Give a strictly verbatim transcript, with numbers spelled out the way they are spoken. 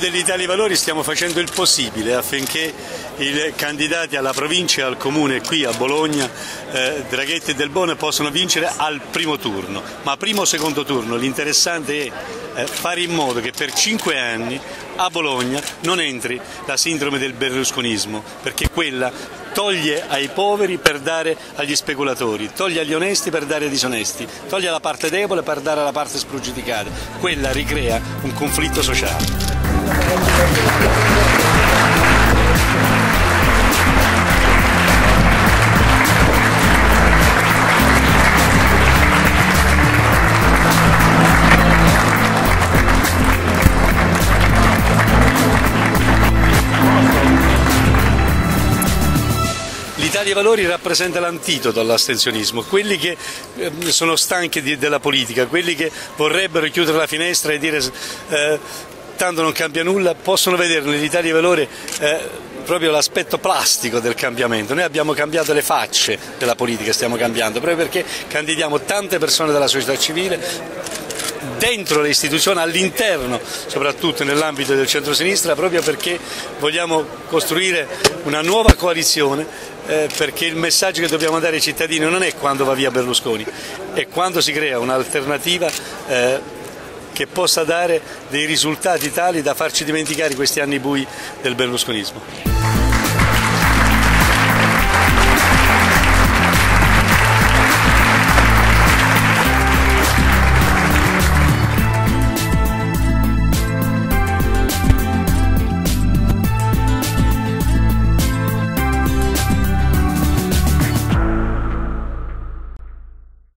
dell'Italia dei Valori stiamo facendo il possibile affinché i candidati alla provincia e al comune qui a Bologna, eh, Draghetti e Del Bono, possano vincere al primo turno. Ma primo o secondo turno l'interessante è eh, fare in modo che per cinque anni a Bologna non entri la sindrome del berlusconismo, perché quella toglie ai poveri per dare agli speculatori, toglie agli onesti per dare ai disonesti, toglie alla parte debole per dare alla parte spregiudicata. Quella ricrea un conflitto sociale. L'Italia dei Valori rappresenta l'antidoto all'astensionismo, quelli che sono stanchi di, della politica, quelli che vorrebbero chiudere la finestra e dire eh, tanto non cambia nulla, possono vedere nell'Italia dei Valori eh, proprio l'aspetto plastico del cambiamento. Noi abbiamo cambiato le facce della politica, stiamo cambiando, proprio perché candidiamo tante persone della società civile dentro le istituzioni, all'interno, soprattutto nell'ambito del centro-sinistra, proprio perché vogliamo costruire una nuova coalizione, eh, perché il messaggio che dobbiamo dare ai cittadini non è quando va via Berlusconi, è quando si crea un'alternativa eh, che possa dare dei risultati tali da farci dimenticare questi anni bui del berlusconismo.